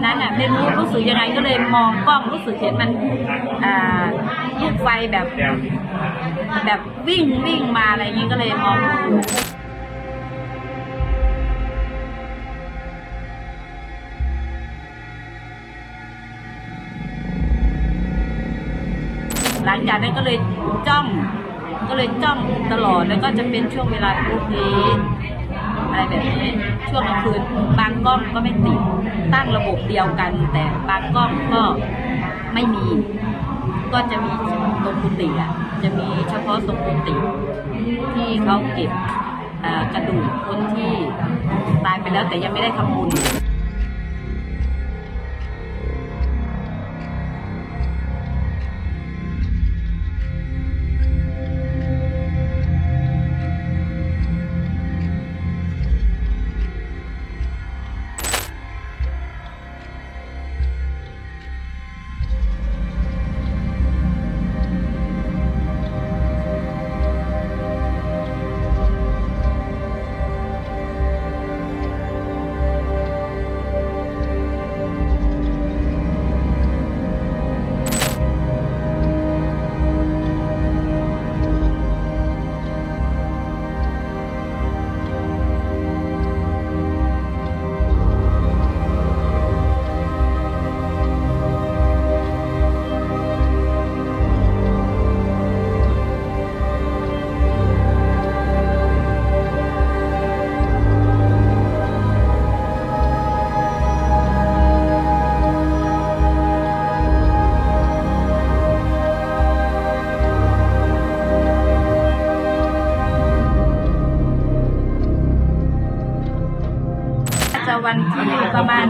นั้นอ่ะไม่รู้สึกยังไงก็เลยมองกล้องรู้สึกเห็นมันลูกไฟแบบวิ่งมาอะไรอย่างนี้ก็เลยมองดูหลังจากนั้นก็เลยจ้องตลอดแล้วก็จะเป็นช่วงเวลาทุกนี้อะไรแบบนี้ช่วงกลางคืนบางกล้องก็ไม่ติดตั้งระบบเดียวกันแต่บางกล้องก็ไม่มีก็จะมีตรงกุฏิอ่ะจะมีเฉพาะตรงกุฏิที่เขาเก็บกระดูกคนที่ตายไปแล้วแต่ยังไม่ได้ทำบุญวันที่ประมาณ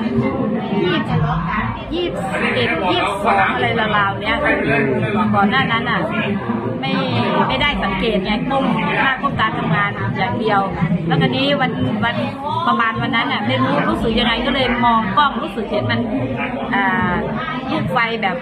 21-22อะไรราวๆเนี้ยก่อนหน้านั้นอ่ะไม่ได้สังเกตไงก้มตาทำงานอย่างเดียวแล้วก็นี้วันประมาณวันนั้นอ่ะไม่รู้สึกยังไงก็เลยมองกล้องรู้สึกเห็นมันลูกไฟแบบ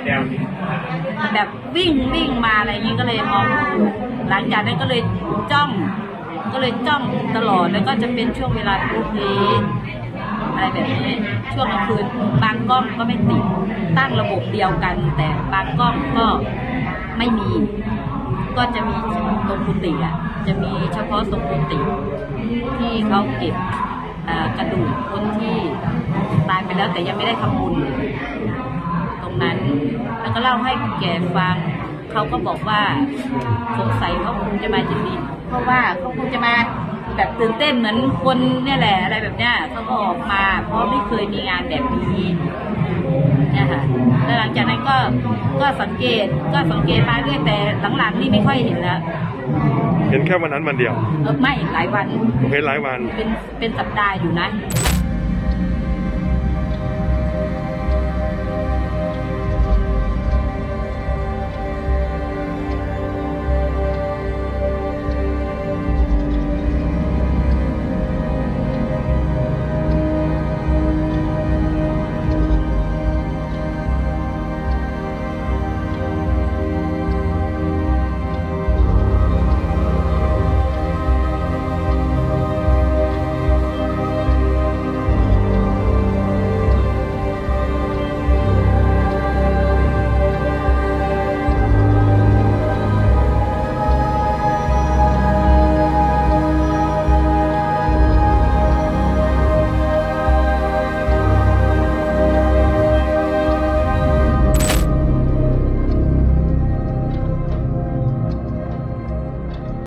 วิ่งมาอะไรอย่างนี้ก็เลยมองดูหลังจากนั้นก็เลยจ้องตลอดแล้วก็จะเป็นช่วงเวลาทุกนี้อะไรแบบนี้ช่วงกลางคืนบางกล้องก็ไม่ติดตั้งระบบเดียวกันแต่บางกล้องก็ไม่มีก็จะมีตรงกุฏิอ่ะจะมีเฉพาะตรงกุฏิที่เขาเก็บกระดูกคนที่ตายไปแล้วแต่ยังไม่ได้ทำบุญตรงนั้นแล้วก็เล่าให้แกฟังเขาก็บอกว่าสงสัยเขาคงจะมาจริงๆเพราะว่าเขาคงจะมาแบบตื่นเต้นเหมือนคนเนี่ยแหละอะไรแบบเนี้ยเขาก็ออกมาเพราะไม่เคยมีงานแบบนี้เนี่ยค่ะแล้วหลังจากนั้นก็สังเกตมาเรื่อยแต่หลังๆนี่ไม่ค่อยเห็นแล้วเห็นแค่วันนั้นวันเดียวไม่หลายวันเห็นหลายวันเป็นสัปดาห์อยู่นะ